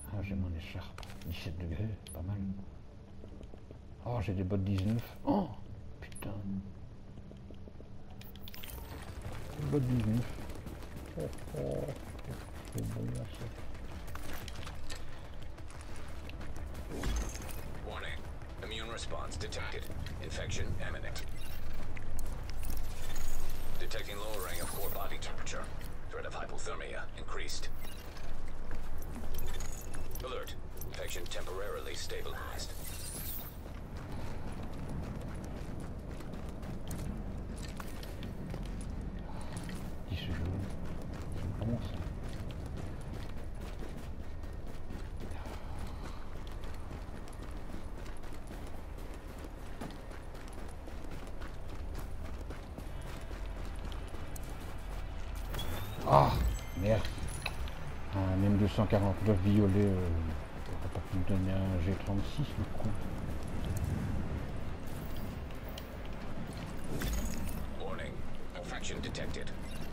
Ah, j'ai mon écharpe. 17 degrés, pas mal. Oh, j'ai des bottes 19. Oh, putain. Des bottes 19. Oh, oh. C'est bon, ça. Warning. Immune response detected. Infection imminent. Detecting lowering of core body temperature. Threat of hypothermia increased. Alert. Infection temporarily stabilized. Ah, merde. Un M249 violet, il aurait pas pu me donner un G36, le con. Warning. Infection detected.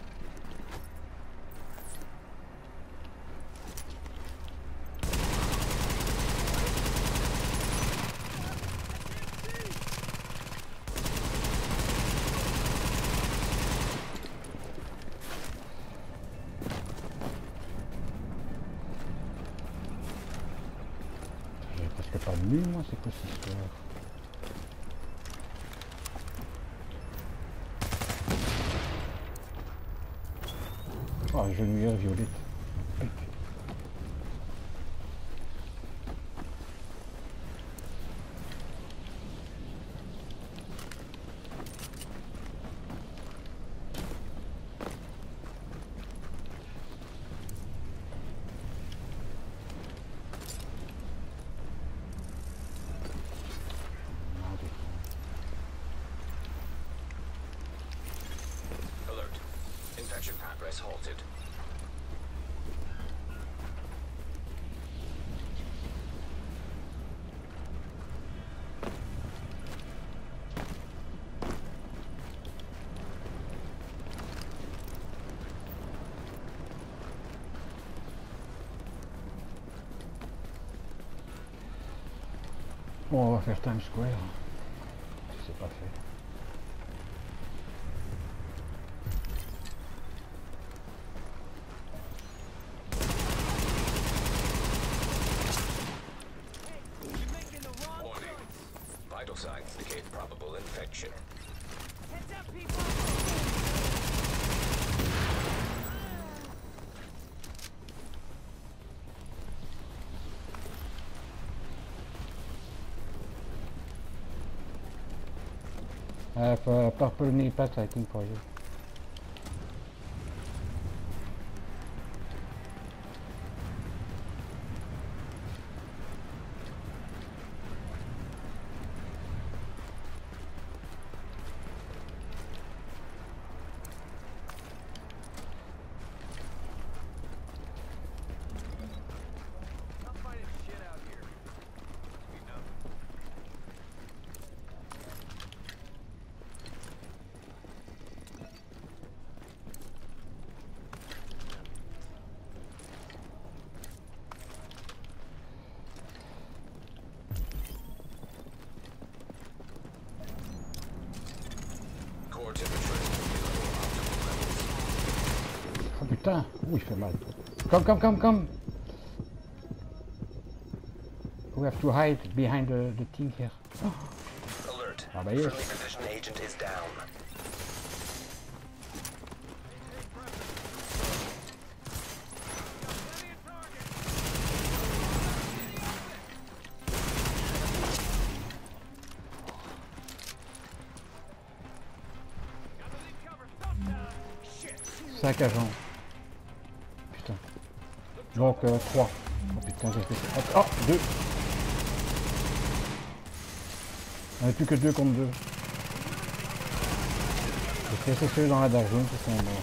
J'ai presque pas de mule, moi, c'est quoi cette histoire? Oh, genouillère violette. Alert. Infection progress halted. Bon, on va faire Times Square. Si c'est pas fait. Warning. Vital signs indicate probable infection. Purple knee pads, I think, for you. Core temperature is below optimal levels. Oh putain, ouh il fait mal. Come. We have to hide behind the thing here. Alert. Ah bah yes. Friendly position agent is down. Cinq agents. Putain. Donc 3. Oh putain, j'ai fait ça. Oh, 2. On n'est plus que 2 contre 2. C'est ceux dans la dark zone qui sont morts.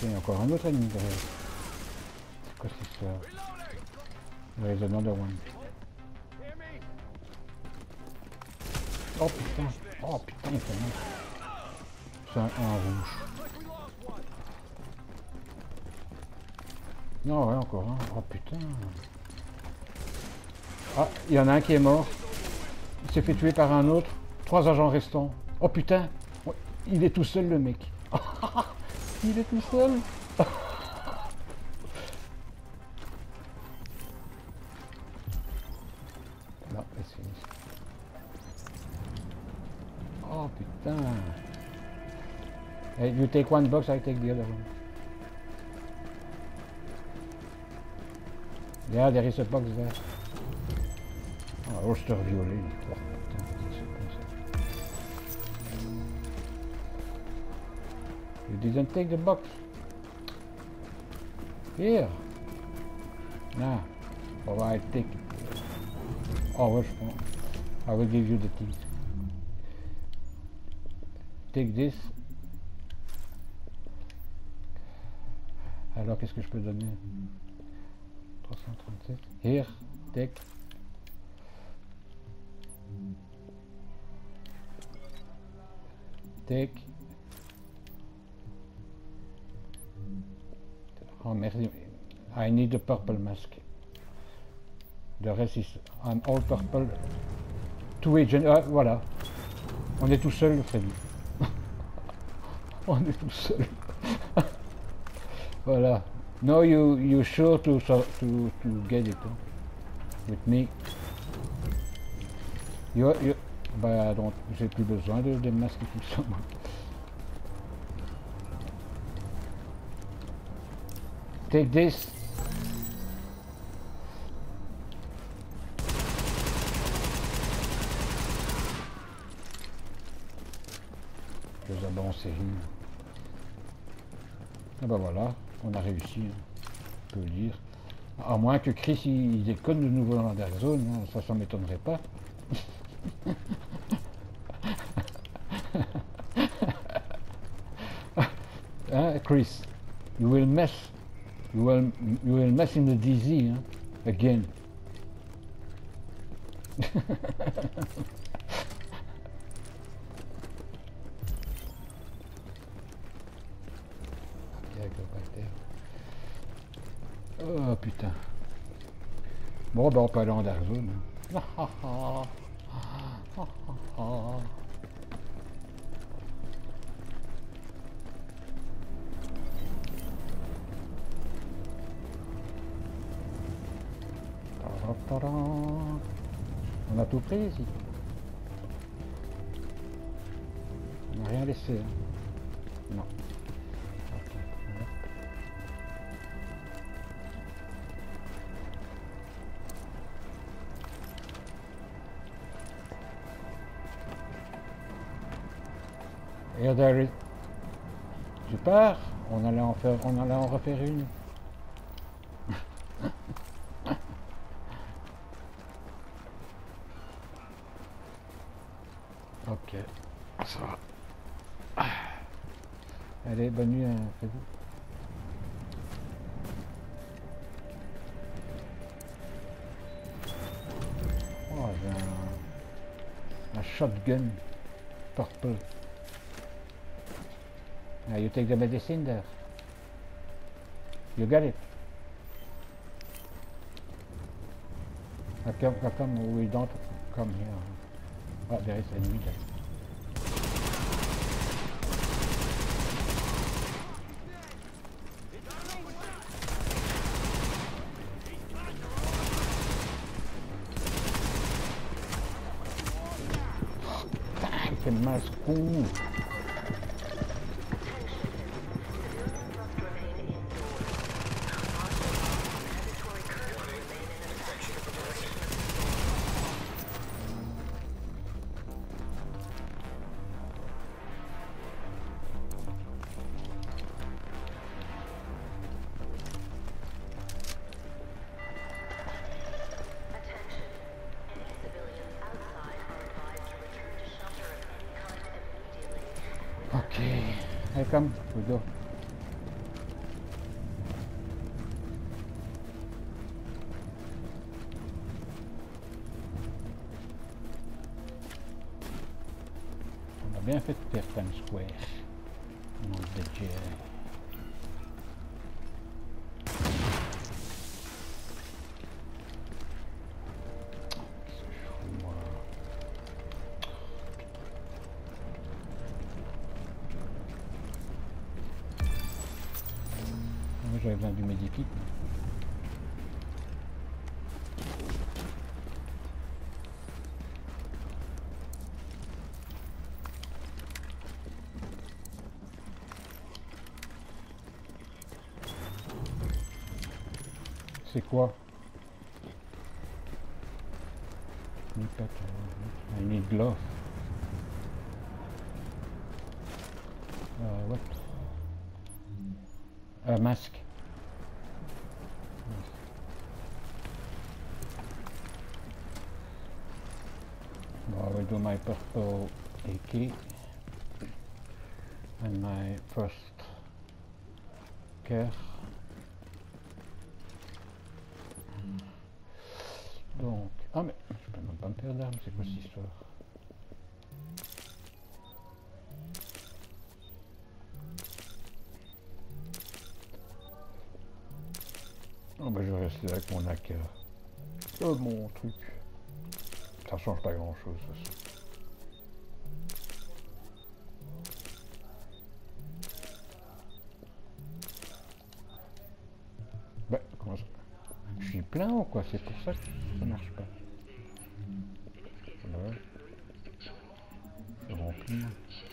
Il y a encore un autre ennemi derrière. C'est quoi cette histoire? There is another one. Oh putain! Oh putain, il fait mal. C'est un rouge. Non, ouais, encore un. Oh putain. Ah, il y en a un qui est mort. Il s'est fait tuer par un autre. 3 agents restants. Oh putain. Il est tout seul le mec. Il est tout seul. Non, c'est fini. Oh putain. Hey, you take one box, I take the other one. Yeah, there is a box there. Ah, roster violet. Oh, putain, c'est comme ça. You didn't take the box. Here. Nah. Oh, I take it. Oh, ouais, je prends. I will give you the thing. Take this. Alors, qu'est-ce que je peux donner? 337. Here, take. Take. Oh merci. I need a purple mask. Le reste, I'm all purple. Two agent. Ah, voilà. On est tout seul, Freddy. On est tout seul. Voilà. No, you sure to get it, huh? With me. Bah donc j'ai plus besoin de masques et tout ça. Take this. Je les abats en série. Et ben voilà, on a réussi, hein, on peut le dire. À moins que Chris il déconne de nouveau dans la Dark Zone, hein, ça m'étonnerait pas. Hein, Chris, you will mess in the DZ, hein, again. Oh putain. Bon ben on peut aller en Dark Zone. On a tout pris ici. On n'a rien laissé. Hein. Non. Et there is... Tu pars? On allait en refaire une. Ok, ça va. Allez, bonne nuit, hein, fais-vous. Oh, j'ai un shotgun purple. Now you take the medicine there. You got it. How come we don't come here? Oh, there is enemy there. Oh, putain, quel masque con. Okay, here come, we go. bien fait de faire Times Square. Nom de Dieu. J'avais besoin du medikit. C'est quoi? I need glove. What? A mask. I will do my purple AK and my first care. Donc, ah mais je peux même pas me faire d'armes, c'est quoi cette histoire? Oh bah je reste là avec mon AK. Oh mon truc. Ça change pas grand chose. Bah comment ça? Je suis plein ou quoi? C'est pour ça que ça marche pas. Ouais. C'est rempli.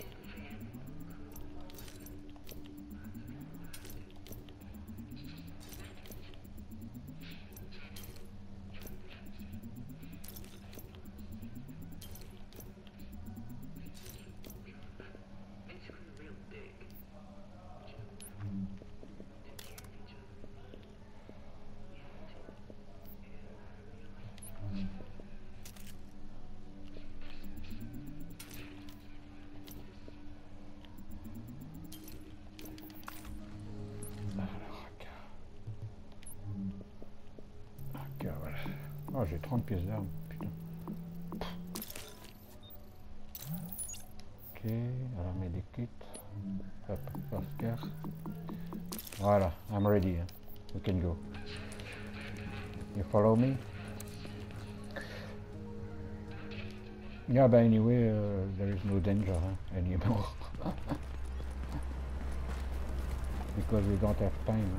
Oh, j'ai 30 pièces d'armes, putain. Ok, alors medikit. Hop, first care. Voilà, I'm ready. We can go. You follow me? Yeah, but anyway, there is no danger anymore. Because we don't have time.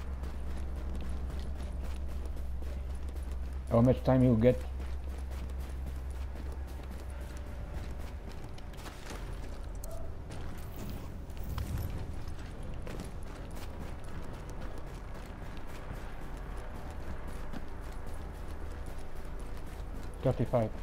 How much time you get? $35.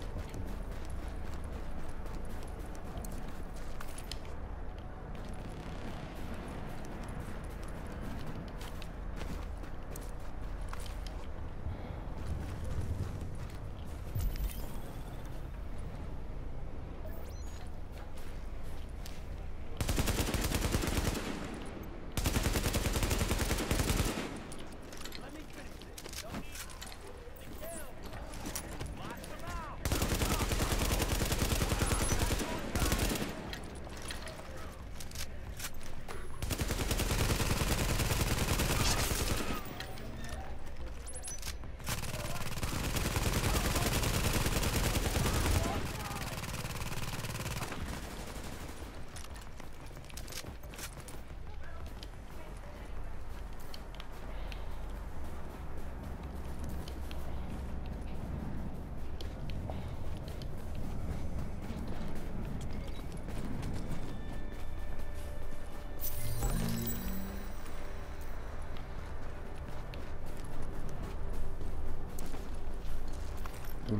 Too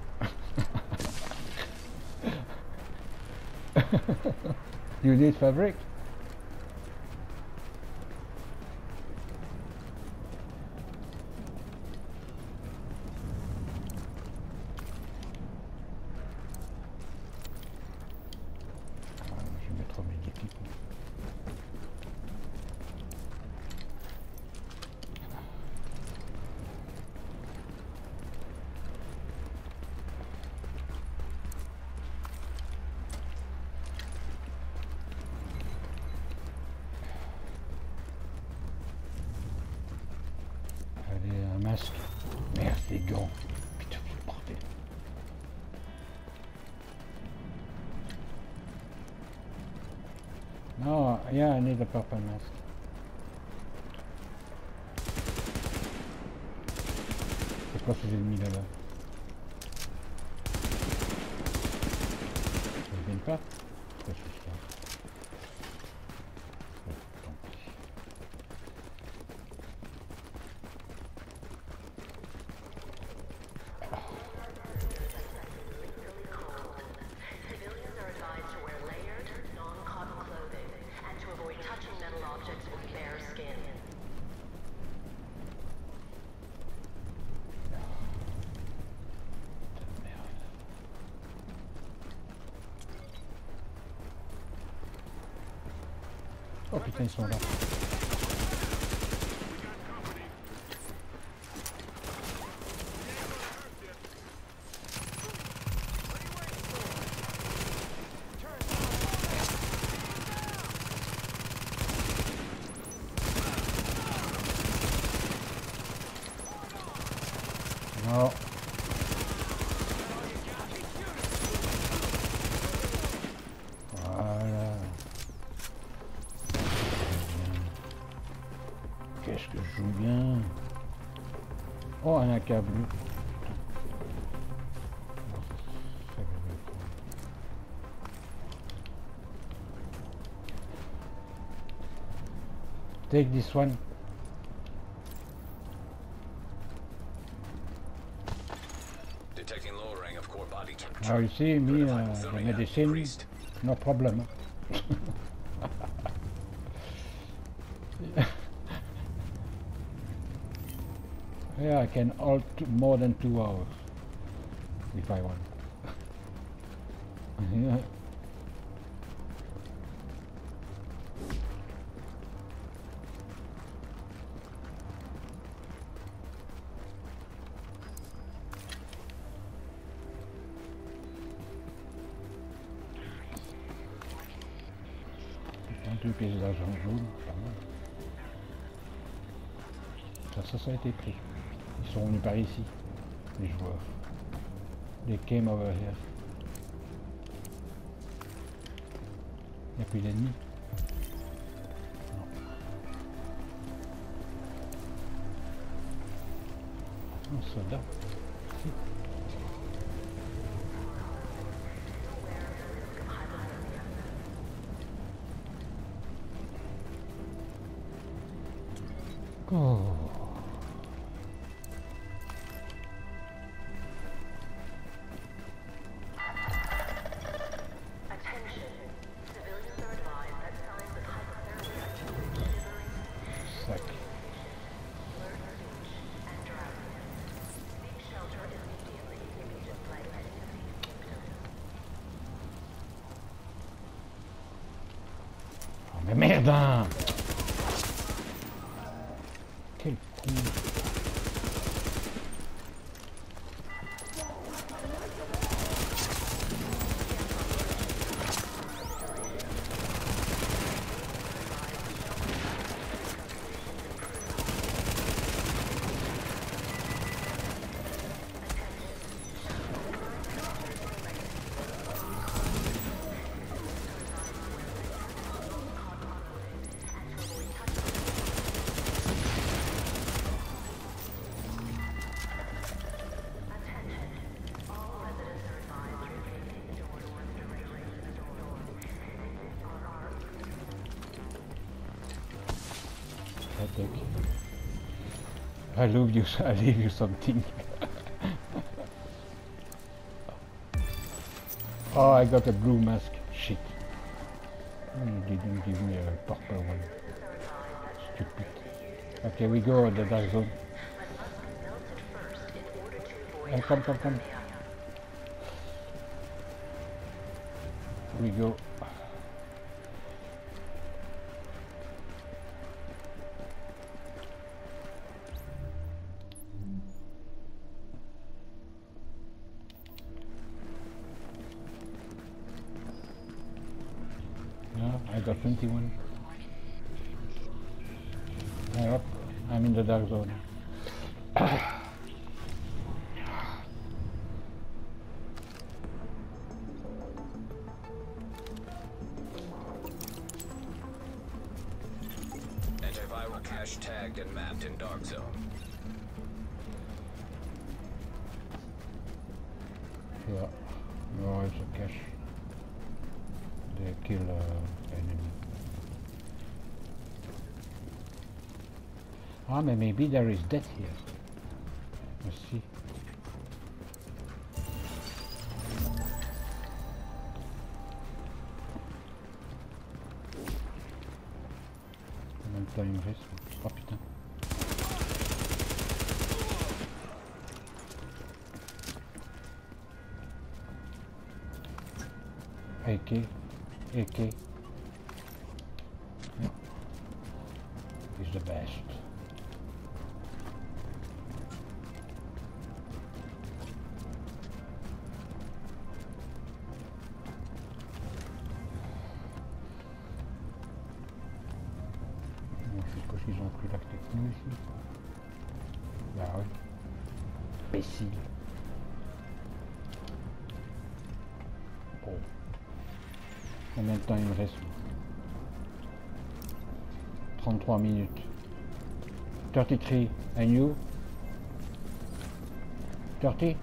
late. You need fabric? Je vais mettre mes équipes. Allez, un masque. Merde, les gants. Putain, quel bordel. No, yeah, I need a purple mask. C'est quoi ces ennemis là-bas? Ils viennent pas? Pourquoi je fais ça? Oh, tant pis. Civilians are advised to wear layered, non-cotton clothing and to avoid touching metal objects with bare skin. Oh putain, ils sont là. Non. Voilà. Qu'est-ce que je joue bien. Oh, un AK bleu. Take this one. Detecting lowering of core body temperature. Now you see me, the Hypothermia medicine, increased. no problem. Yeah, I can hold more than 2 hours if I want. Yeah. Deux pièces d'argent jaune, pas mal. Ça a été pris. Ils sont venus par ici, les joueurs. They came over here. Il n'y a plus d'ennemis. Non. Un soldat. Si. Oh. Attention. Civilians are advised that signs of hypothermia include shivering, Sac. blurred speech, and drowsiness. Seek shelter immediately if you display any of these symptoms. Oh mais merde hein. Quel con. I leave you something. Oh, I got a blue mask. Shit. He didn't give me a purple one. Stupid. Okay, we go at the dark zone. Come. We go. I got 21. Up. I'm in the dark zone. Antiviral cache tagged and mapped in Dark Zone. Yeah. No, it's a cache. They kill enemy. Ah, but maybe there is death here. Let's see. En même temps, il me reste. Oh putain. AK. AK. Yeah. He's the best. Je suppose qu'ils ont pris la techno ici. Bah oui. Imbécile. Oh. Combien de temps il me reste? 33 minutes. 33. And you? 30? Okay.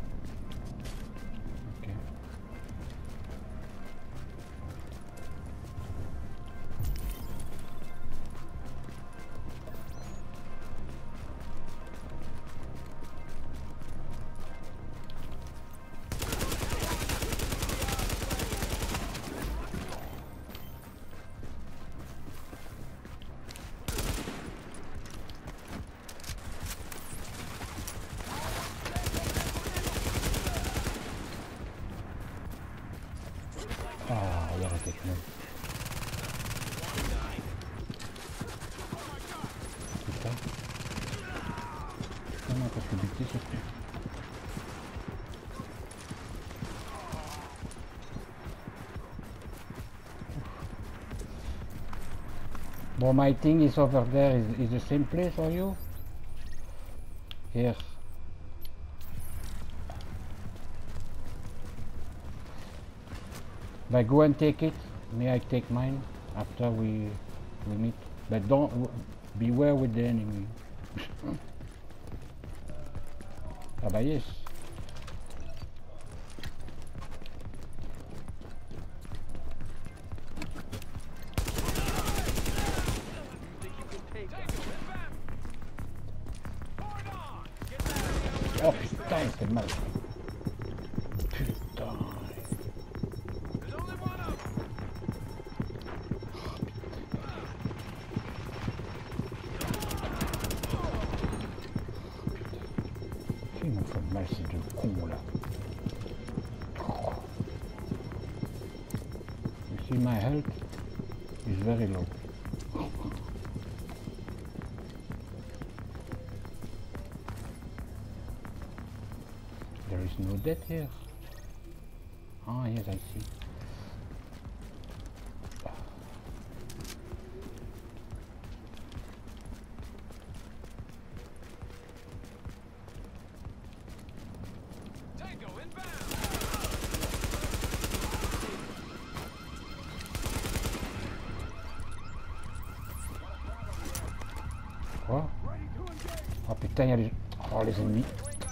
Ah, il y a la techno. Putain. Comment parce que buter ce truc. Well, my thing is over there. Is the same place for you? Here. But go and take it. May I take mine after we meet? But don't beware with the enemy. Ah bah yes. Oh putain, c'est mal. Putain. Ils m'ont fait mal ces deux cons là. You see my health is very low. There is no death here. Ah yes, I see. Quoi? Oh putain, il y a les... Oh les ennemis.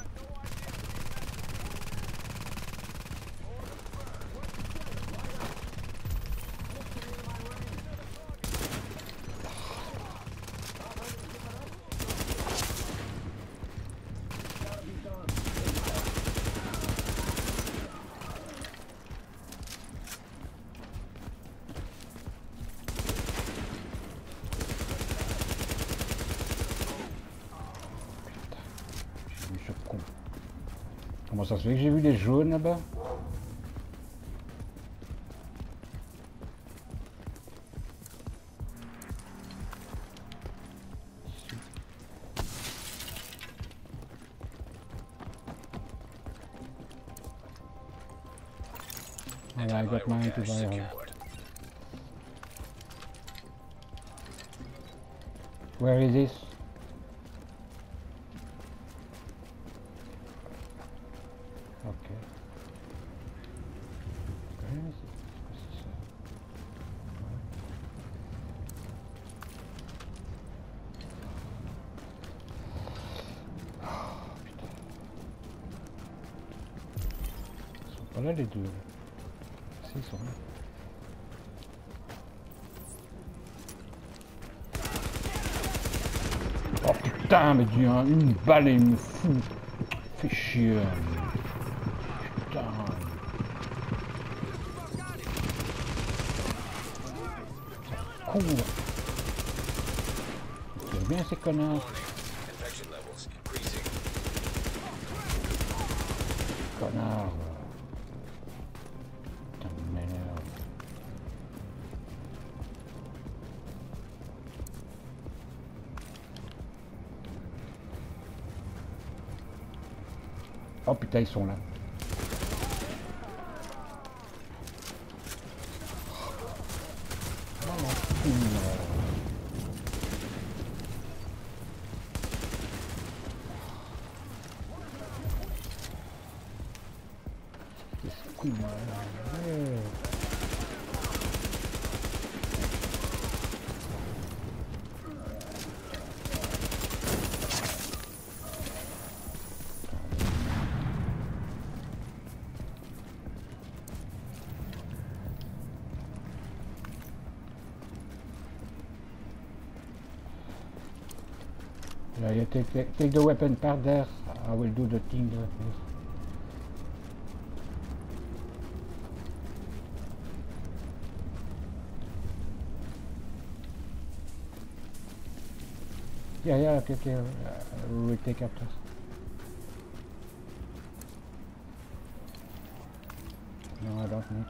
Comment ça se fait que j'ai vu des jaunes là-bas? Yeah, I got mine to buy her. Where is this? Voilà les deux. Si, ils sont là. Oh putain, mais Dieu, hein, une balle et il me fout. Fais chier. Putain. Con. C'est bien ces connards. Infection levels increasing. Connard. Putain de merde. Oh putain, ils sont là. You take the weapon part there. I will do the thing there. Yeah, okay. We will take after. No, I don't need.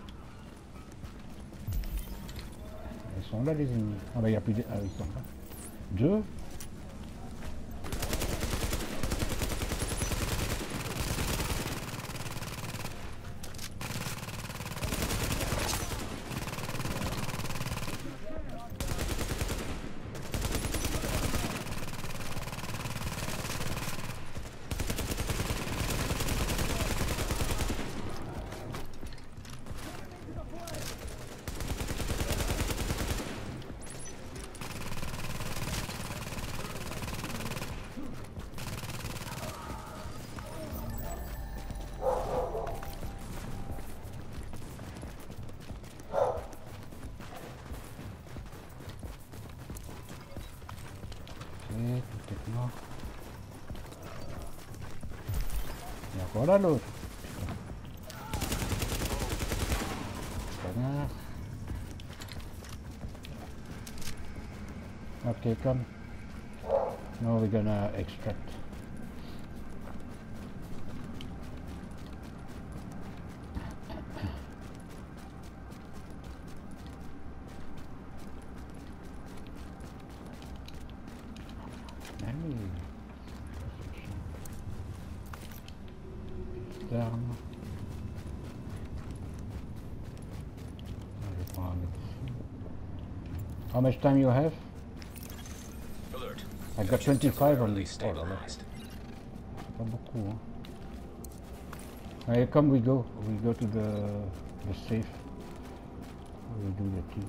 Ils sont là les ennemis. Ah bah il n'y a plus de... Ah, ils sont là. Deux. Voilà l'autre. Connard. Okay, come. Now we're gonna extract. How much time you have? Alert. I got 25 on this. Oh, Stabilized. c'est pas beaucoup, hein. Allez, come we go to the safe. We do the thing.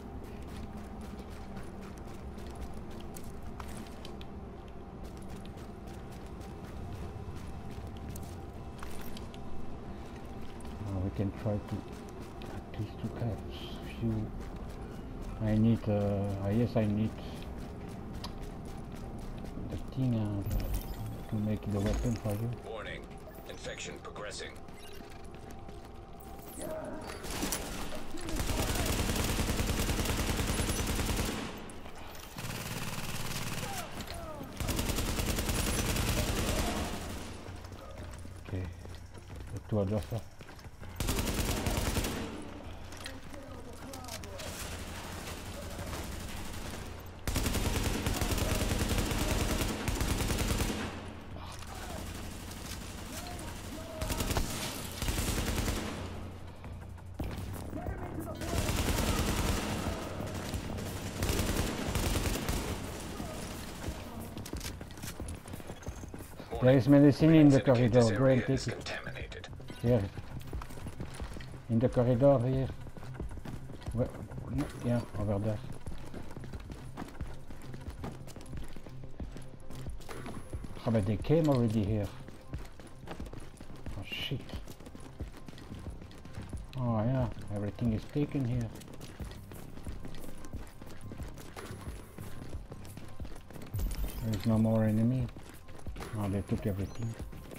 We can try to at least to catch few. I need yes, I need the thing to make the weapon for you. Warning. Infection progressing. Okay. To adjust that. There is medicine in the corridor. Go and take it. Here. In the corridor here. Well, yeah, over there. Oh, but they came already here. Oh shit. Oh yeah, everything is taken here. There is no more enemy. Oh, they took everything.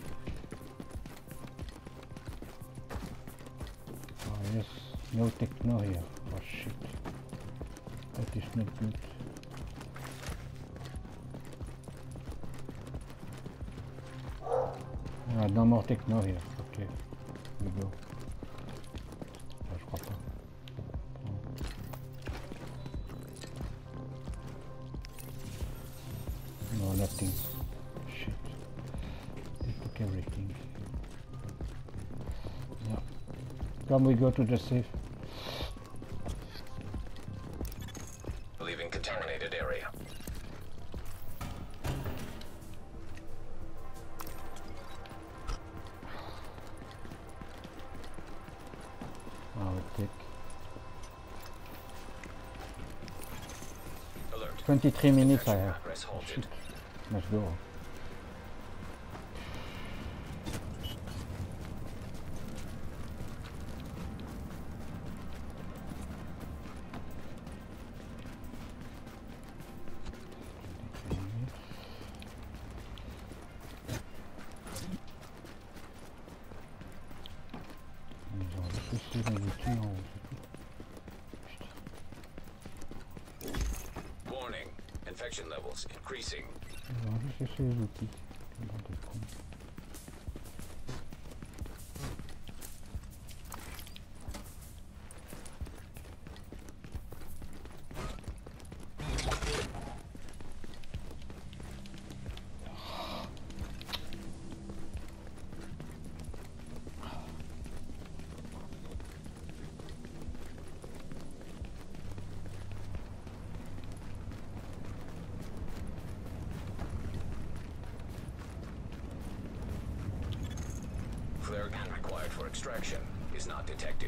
Oh yes, no techno here. Oh shit. That is not good. Ah, no more techno here. Ok, we go. Ah, je crois pas. No, nothing. Shit. They took everything. Yeah. Come, we go to the safe. Leaving contaminated area. I will take Alert. 23 minutes I have. Progress halted. Shit. Let's go. Ils ont juste aussi les outils en haut, c'est tout. Warning. Infection levels increasing. Ils ont juste cherché les outils. Quelle bande de cons. Flare gun required for extraction is not detected.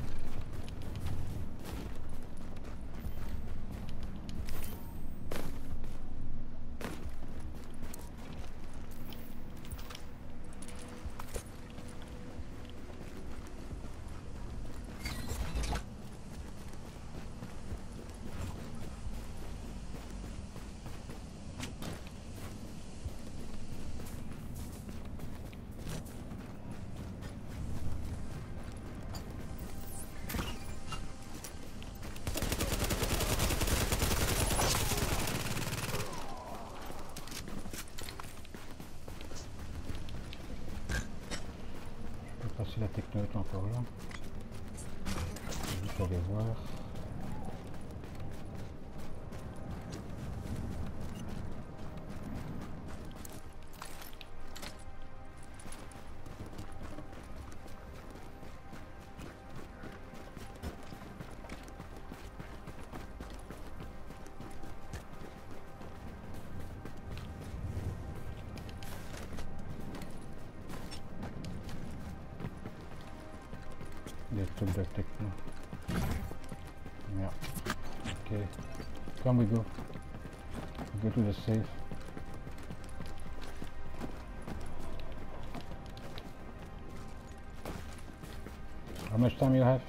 Je sais pas si la techno est encore là. Il faut aller voir. They took the techno. Yeah. Okay. Come, we go. We go to the safe. How much time you have?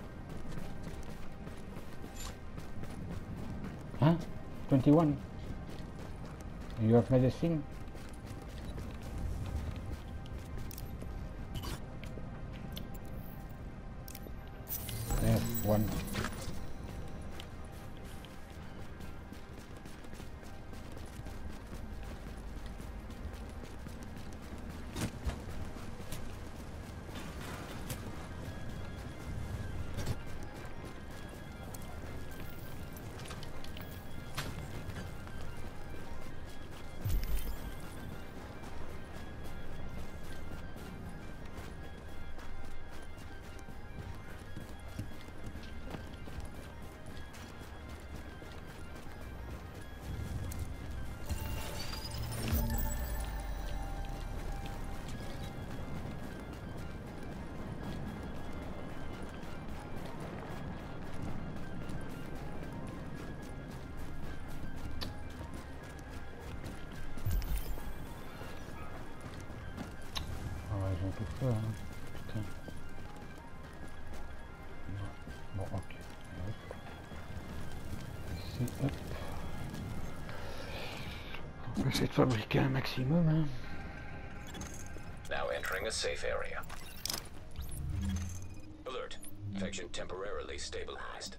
Huh? 21? You have medicine? Yes, one. Ils ont tout fait, hein. Putain. J'essaie de fabriquer un maximum, hein. Now entering a safe area. Alert. Infection temporarily stabilized.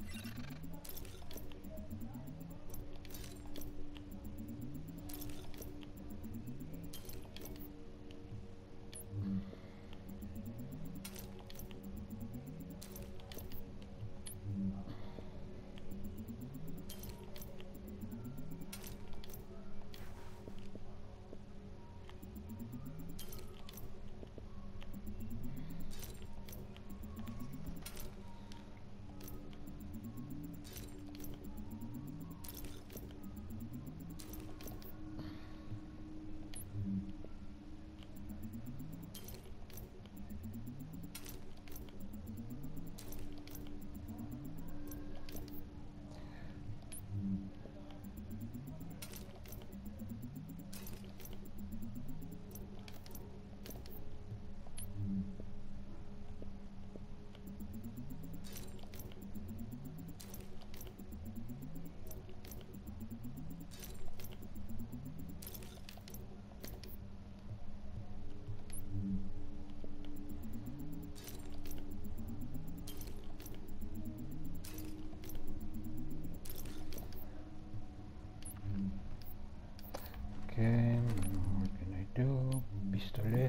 Okay, what can I do? Pistolet.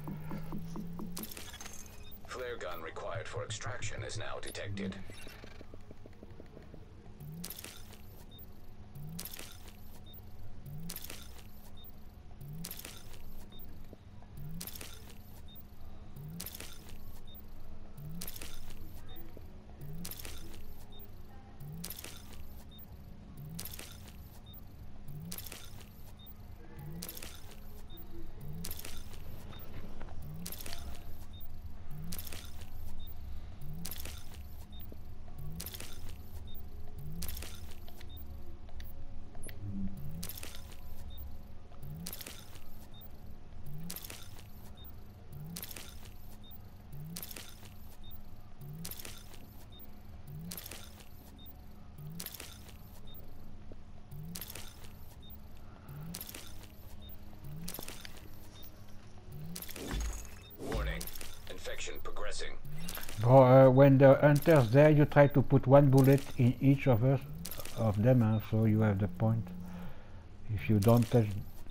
Flare gun required for extraction is now detected. Warning. Infection progressing. When the hunter's there, you try to put one bullet in each of them, huh, so you have the point. If you don't touch,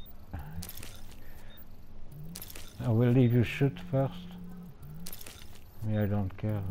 I will leave you shoot first. Me, I don't care.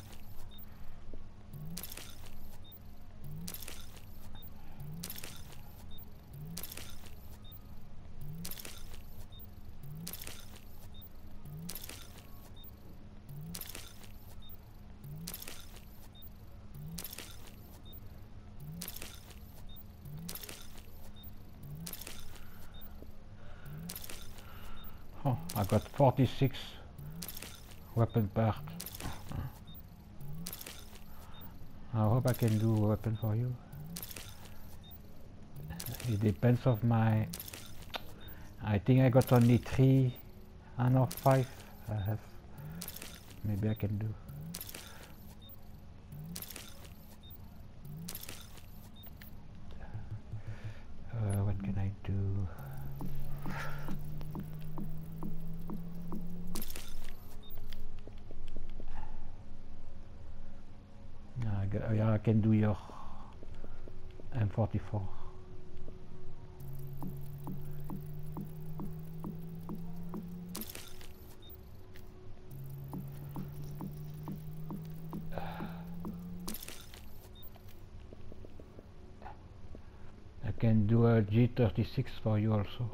Oh, I got 46 weapon parts. I hope I can do a weapon for you. It depends of my... I think I got only 3 and or 5 I have. Maybe I can do. What can I do? Yeah, I can do your M44. I can do a G36 for you also.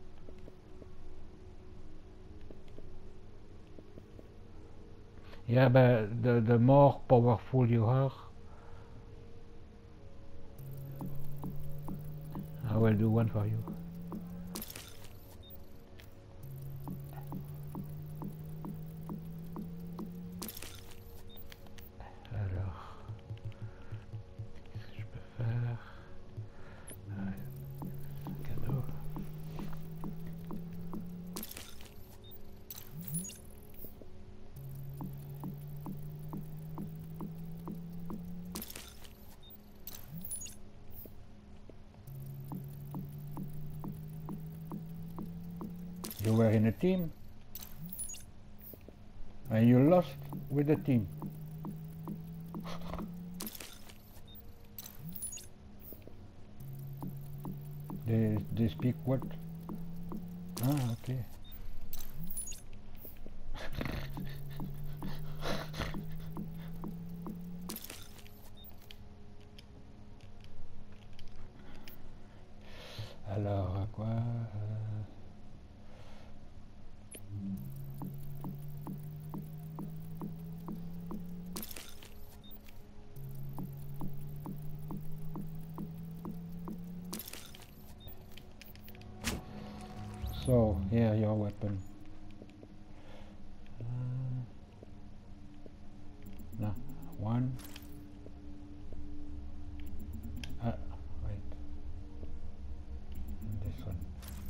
Yeah, but the more powerful you are, I will do one for you. Alors, qu'est-ce que je peux faire? Cadeau. You were in a team and you lost with the team. They speak what? Ah, okay. Alors, quoi So, here your weapon. No, one. Wait. This one.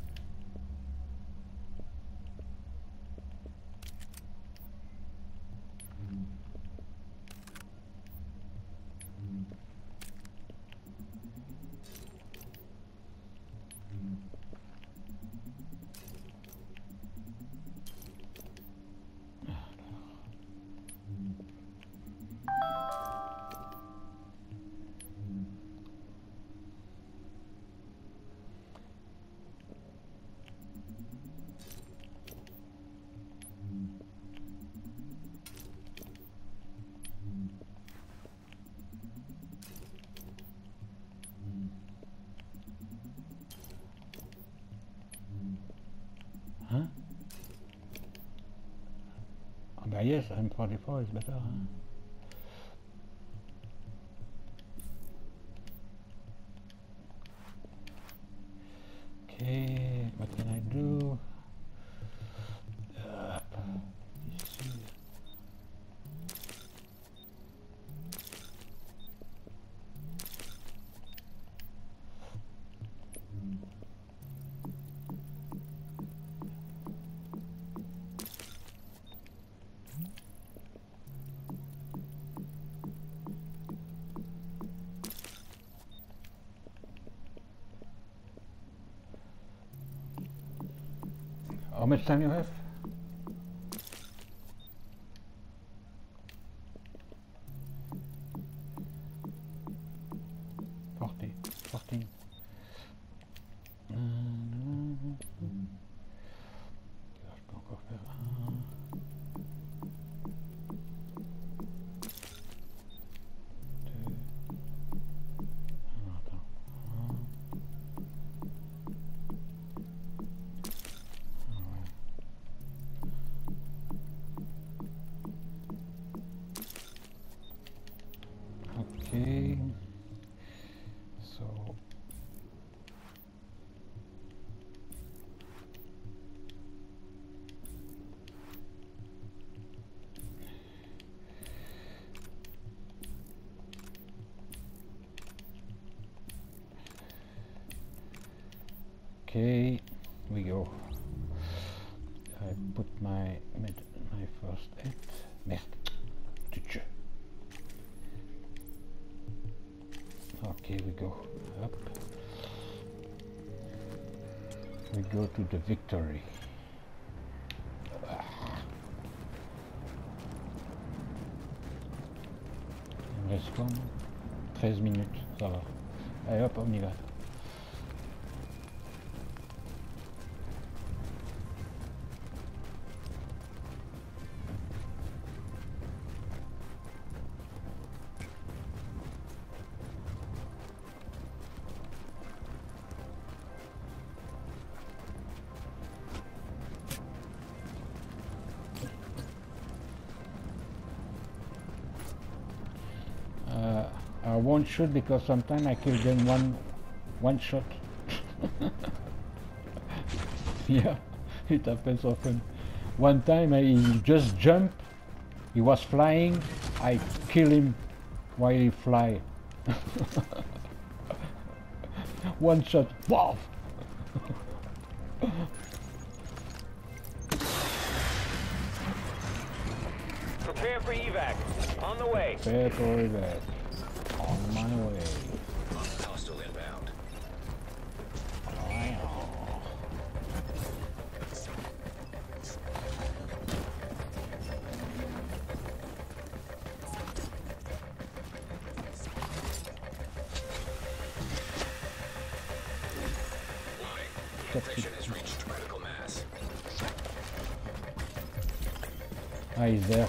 Huh? Oh, bah yes, M44 is better. Huh? Okay, what can I do? Ici. How much time you have? Forty. 14. Je peux encore faire un. Deux. Non, attends. Un. Okay, so okay, we go. I put my first aid. Merde, tuche. Okay, we go up. We go to the victory. Il me reste quoi, 13 minutes, ça va. Allez hop, on y va. I won't shoot because sometimes I kill them one shot. Yeah, it happens often. One time he just jumped, he was flying, I kill him while he fly. One shot, wow! Prepare for evac. On the way. Prepare for evac. On my way. Hostile inbound. Infection has reached critical mass. Ah, he's there.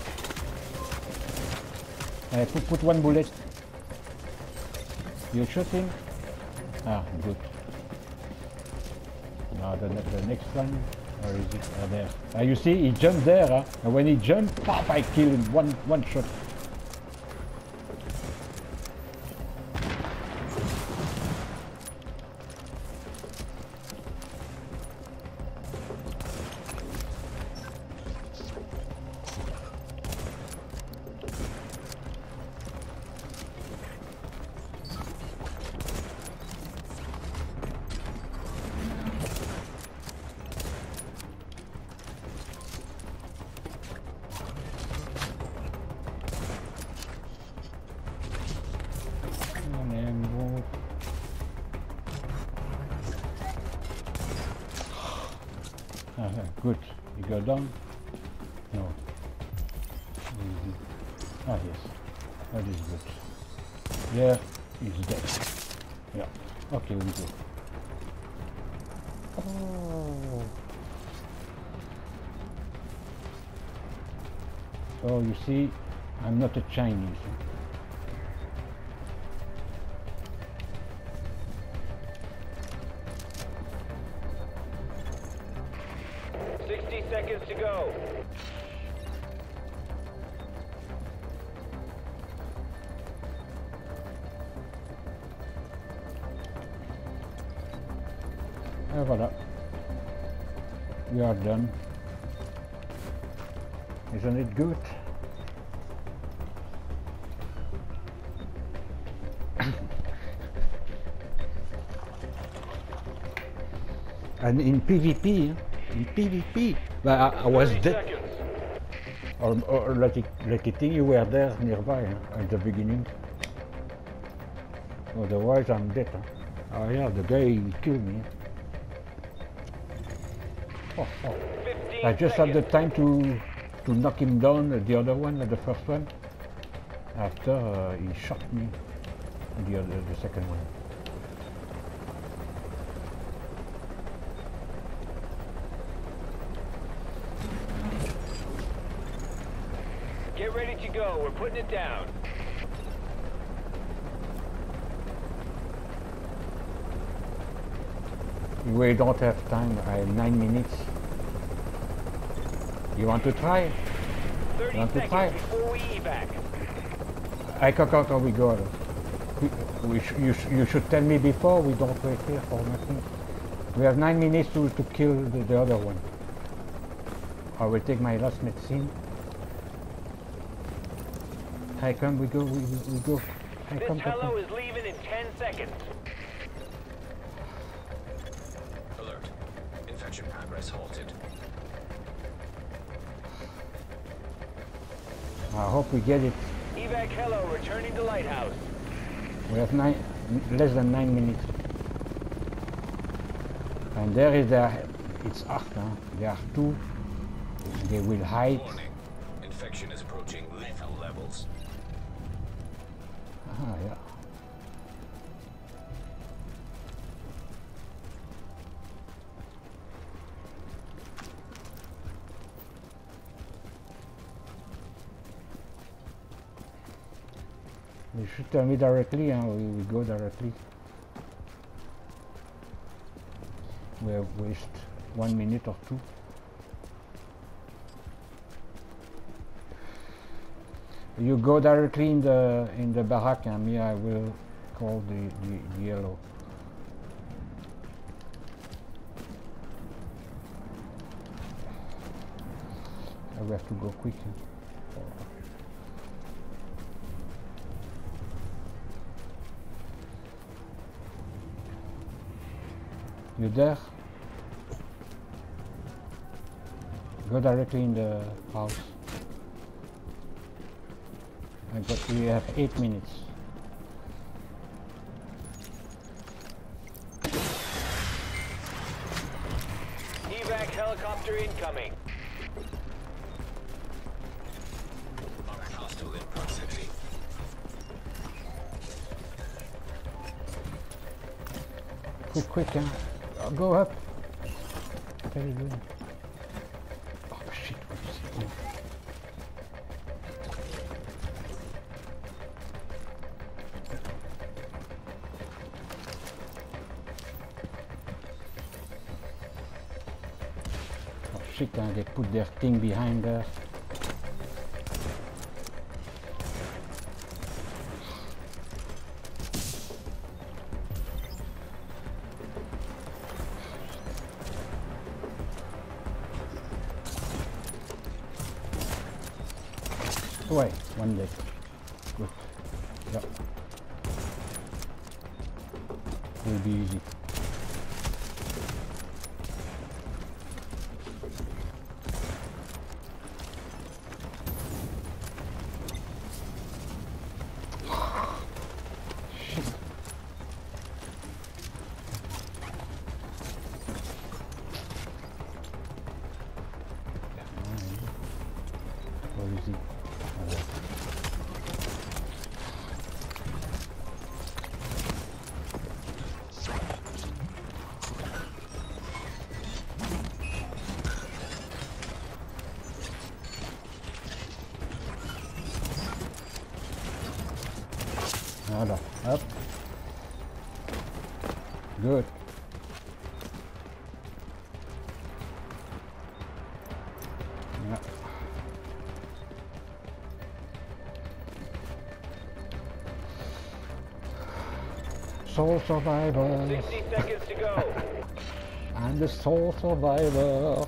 Put one bullet. You shoot him? Ah, good. Now the next one, where is it? Ah, there. Ah, you see, he jumped there, huh? And when he jumped, pop, I kill him, one shot. Good. You go down? No. Ah, yes. That is good. There is dead. Yeah. Okay, we go. Oh. So you see, I'm not a Chinese. 60 seconds to go. Et voilà. We are done. Isn't it good? And in PvP, but I was 30 dead. seconds. Or like a thing you were there nearby at the beginning. Otherwise I'm dead. Oh yeah, the guy he killed me. Oh. 15 I just had the seconds. time to knock him down, the other one, the first one. After he shot me, the second one. Get ready to go. We're putting it down. We don't have time. I have 9 minutes. You want to try? 30 Want to seconds try? before we evac. I can we go. You should tell me before. We don't wait here for nothing. We have 9 minutes to kill the other one. I will take my last medicine. I come. We go. We go. I This come. hello is leaving in 10 seconds. Alert. Infection progress halted. I hope we get it. Evac hello returning to Lighthouse. We have less than 9 minutes. And there is it's 8, huh? There are 2. They will hide. Warning. Infection is approaching lethal levels. Ah, yeah. You should tell me directly and we go directly. We have wasted 1 minute or 2. You go directly in the barrack and me I will call the yellow. We have to go quick. You there? Go directly in the house. We have 8 minutes. Evac helicopter incoming. Hostile in proximity. Quick, huh? Go up. are you doing? Oh shit, what is it doing? Oh shit, they put their thing behind there. Away, one leg. Good. Yep. Will be easy. Shit. Where is he? Nada. Up. Good. Yeah. Soul survivor. 60 seconds to go. I'm the soul survivor.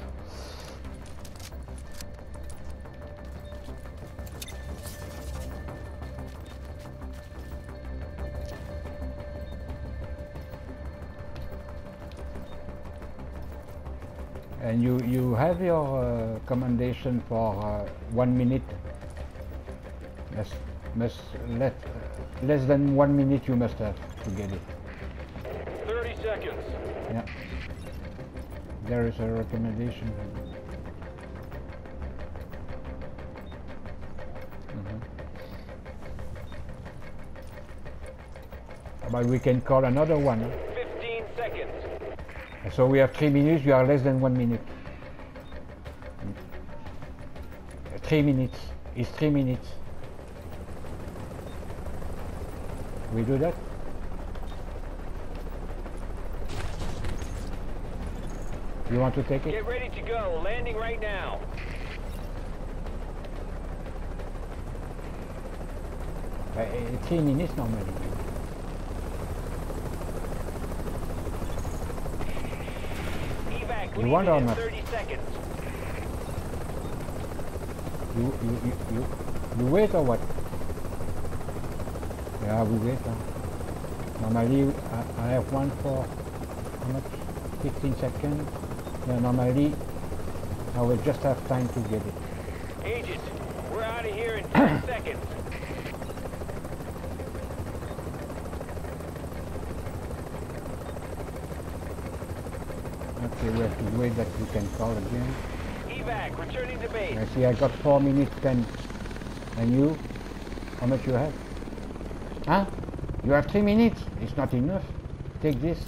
And you have your commendation for 1 minute. Less than 1 minute you must have to get it. 30 seconds. Yeah. There is a recommendation. But we can call another one. 15 seconds. So we have 3 minutes, you are less than 1 minute. 3 minutes. It's 3 minutes. We do that? You want to take it? Get ready to go. Landing right now. Uh, 3 minutes normally. Evac You want leaving or in not? 30 seconds. You wait or what? Yeah, we wait. Normally I have one for how much? 15 seconds. Yeah, normally I will just have time to get it. Agent, we're out of here in 10 seconds. Okay, we have to wait that we can call again. Evac, returning to base. I see I got 4 minutes 10. And you? How much you have? Huh? You have 3 minutes? It's not enough. Take this.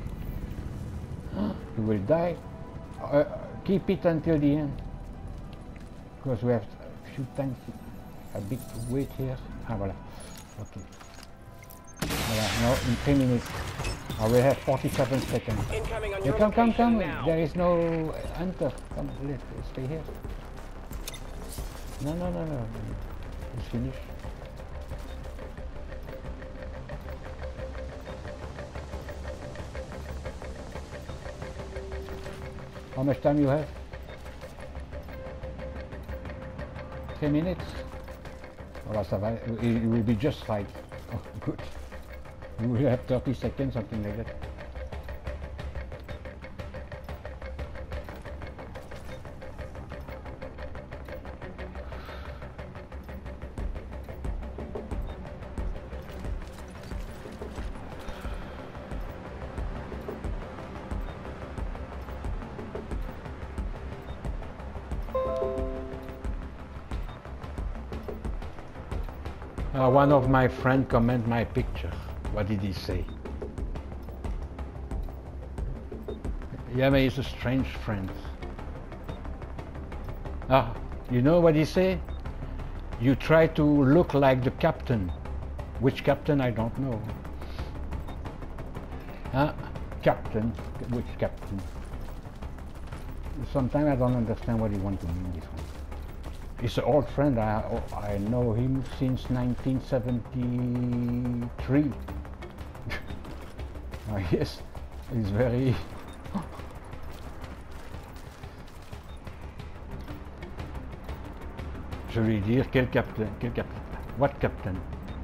You will die. Keep it until the end. Because we have a few times a bit to wait here. Ah, voilà. Okay. Voilà. Now in 3 minutes. I will have 47 seconds. Incoming on Yeah, your come. location now. There is no hunter. Come, let's stay here. No. It's finished. How much time you have? 3 minutes? Oh, ça va. It will be just right. Oh, good. You will have 30 seconds, something like that. One of my friends comment my picture. What did he say? Yeah, but he's a strange friend. Ah, you know what he say? You try to look like the captain. Which captain, I don't know. Huh? Captain? Which captain? Sometimes I don't understand what he wants to mean this one. He's an old friend. I know him since 1973. Yes, he's very... Je vais dire quel captain? What captain?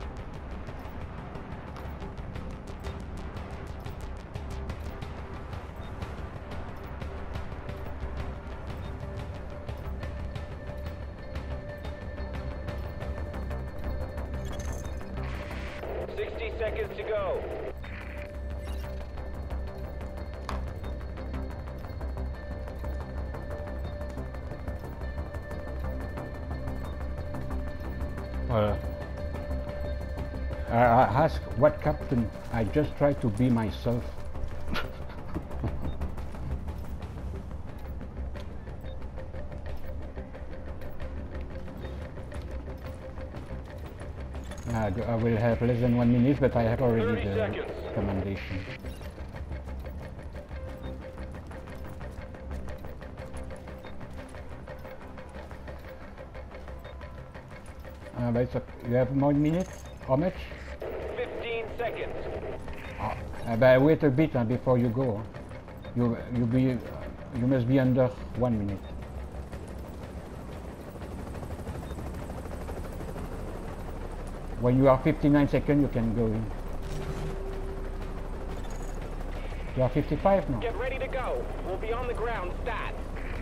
Seconds to go. I ask what captain. I just try to be myself. I will have less than 1 minute, but I have already the recommendation. But you have 1 minute? How much? 15 seconds. But wait a bit before you go. You must be under 1 minute. When you are 59 seconds, you can go in. You are 55 now. Get ready to go. We'll be on the ground stat.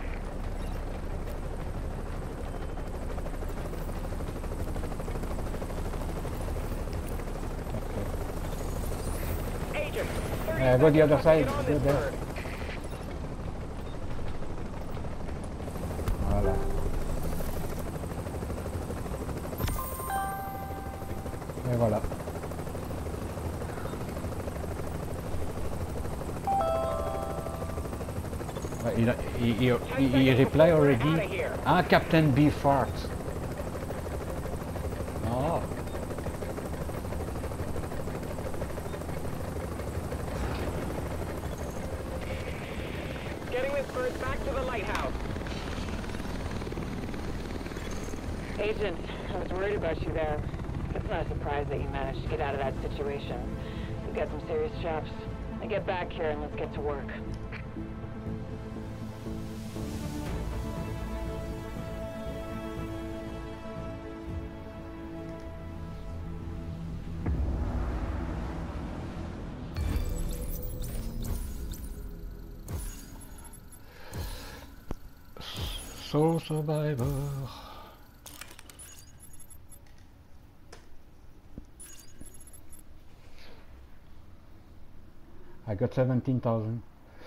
Okay. Agent, Go the other side. get on Go this there. bird. Voilà. Et voilà. He replied already. Ah, Captain B farts. Oh. Getting this bird back to the lighthouse. Agent, I was worried about you there. It's not a surprise that you managed to get out of that situation. You've got some serious chops. Now get back here and let's get to work. Soul Survivor. I got 17,000.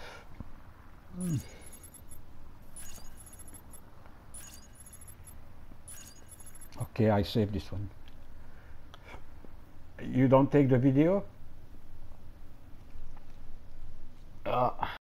Okay, I saved this one. You don't take the video?